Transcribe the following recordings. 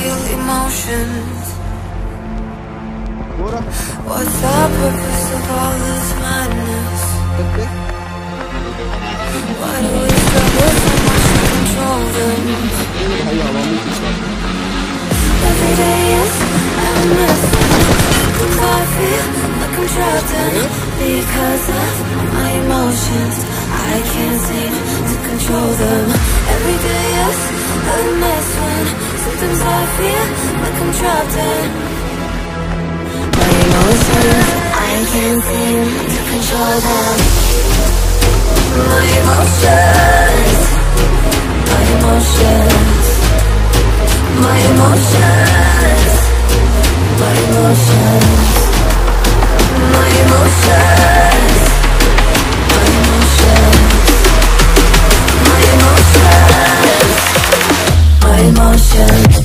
feel emotions. What's the purpose of all this madness? Why do we struggle so much to control them? Every day is a mess. Sometimes I feel like I'm trapped in because of my emotions. I can't seem to control them. Every day is a mess when sometimes I feel like I'm trapped in my emotions. I can't seem to control them. My emotions, my emotions, my emotions, my emotions, my emotions, my emotions, my emotions.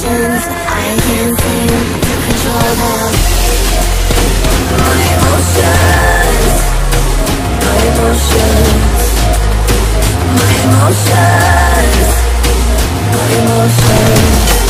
emotions, I can't seem to control them. My emotions, my emotions, my emotions, my emotions.